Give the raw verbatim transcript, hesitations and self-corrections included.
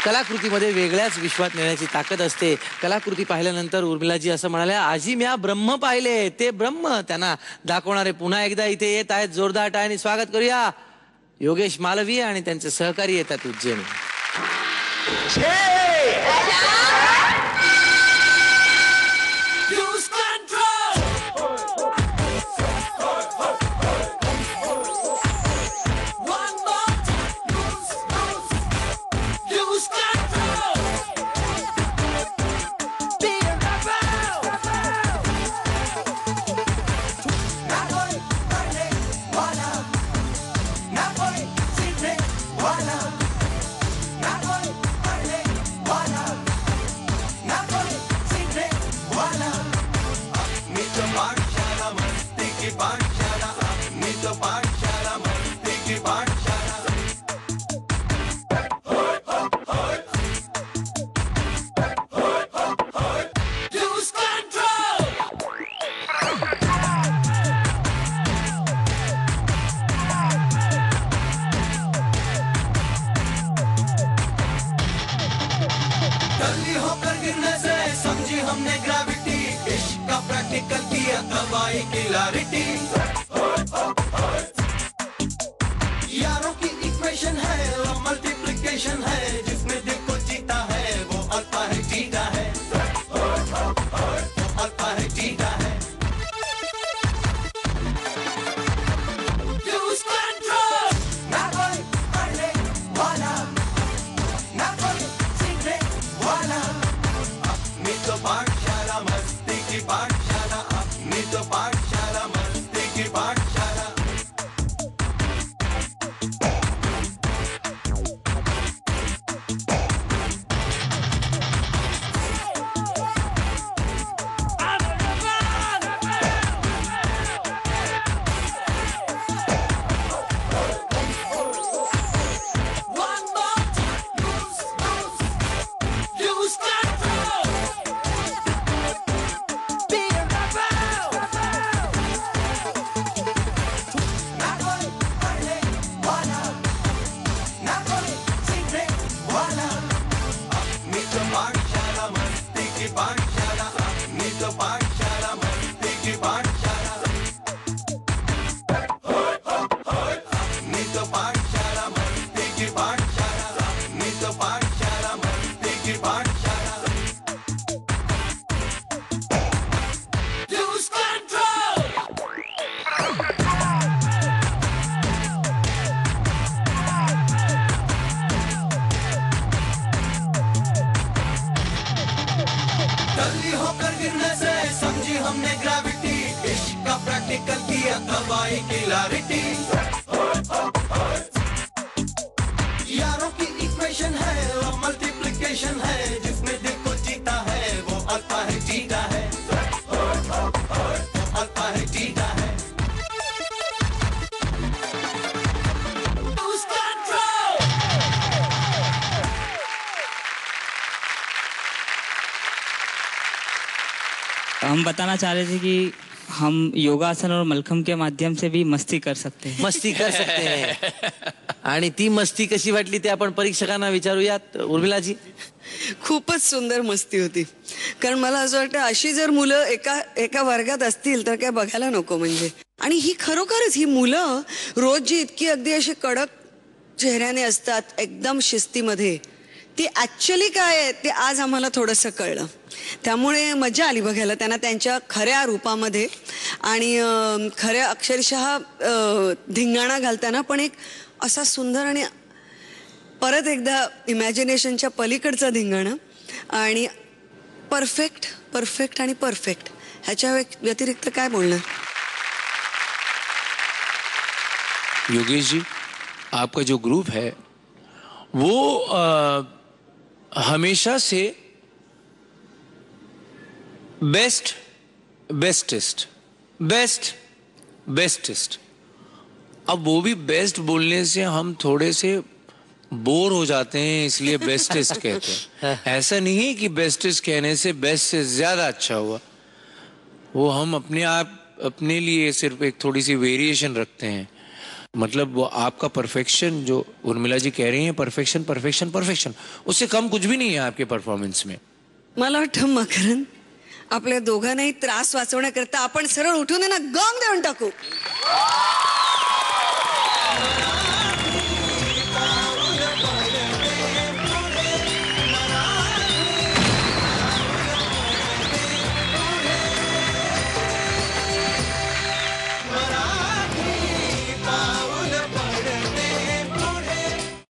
कलाकृतीमध्ये वेगळ्याच विश्वात नेण्याची ताकद असते. कलाकृती पाहिल्यानंतर उर्मिलाजी असं म्हणाल्या, आजी म्या ब्रह्म पाहिले, ते ब्रह्म त्यांना दाखवणारे पुन्हा एकदा इथे येत आहेत. जोरदार टाळ्यांनी स्वागत करूया. योगेश मालवीय आणि त्यांचे सहकारी येतात उज्जैन. हमने ग्रेविटी इश्क का प्रैक्टिकल किया दवाई क्लैरिटी. यारों की इक्वेशन है मल्टीप्लिकेशन है, जिसमें दिल को जीता है वो अल्फा है जीता है, अल्फा है जीता है. Lose control. ना कोई पढ़ने वाला, ना कोई सीखने वाला. अपनी तो पाठशाला मस्ती की पाठशाला, अपनी तो पाठशाला मस्ती की पाठशाला. हमने ग्रेविटी इश्क का प्रैक्टिकल किया दवाई क्लैरिटी. यारों की इक्वेशन है मल्टीप्लिकेशन है, जिसमें दिल को जीता है वो अल्फा है जीता है, अल्फा है जीता है. Lose control. हम बताना चाह रहे थे कि हम योगासन और मलखम के माध्यम से भी मस्ती कर सकते हैं. मस्ती कर सकते हैं. आणि ती मस्ती कशी वाटली ते आपण परीक्षकांना विचारूयात. उर्मिलाजी. खूपच सुंदर मस्ती होती. कारण मला असं वाटतं अशी जर मुलं एका एका वर्गात असतील तर काय बघायला नको म्हणजे. आणि ही खरोखरच ही मुलं रोज जी इतकी अगदी अशी कडक चेहऱ्याने असतात एकदम शिस्तीमध्ये, ती ऍक्च्युअली काय आहे ते आज आम्हाला थोडंसं कळलं. त्यामुळे मजा आली बघायला त्यांना त्यांच्या खऱ्या रूपामध्ये. आणि खऱ्या अक्षरशः धिंगाणा घालताना पण एक असा सुंदर आणि परत एकदा इमॅजिनेशनच्या पलीकडचा धिंगाणा. आणि परफेक्ट परफेक्ट आणि परफेक्ट ह्याच्या व्यतिरिक्त काय बोलणार. योगेश जी, आपका जो ग्रुप है वो आ, हमेशा से बेस्ट बेस्टेस्ट बेस्ट बेस्टेस्ट. अब वो भी बेस्ट बोलने से हम थोड़े से बोर हो जाते हैं, इसलिए बेस्टेस्ट कहते हैं. ऐसा नहीं कि बेस्टेस्ट कहने से बेस्ट से ज्यादा अच्छा हुआ. वो हम अपने आप अपने लिए सिर्फ एक थोड़ी सी वेरिएशन रखते हैं. मतलब वो आपका परफेक्शन जो उर्मिला जी कह रही हैं, परफेक्शन परफेक्शन परफेक्शन, उससे कम कुछ भी नहीं है आपके परफॉर्मेंस में. मला वाटतं मकरंद आपल्या दोघांनाही त्रास वाचवण्याकरता आपण सरळ उठून आहे ना गम देऊन टाकू.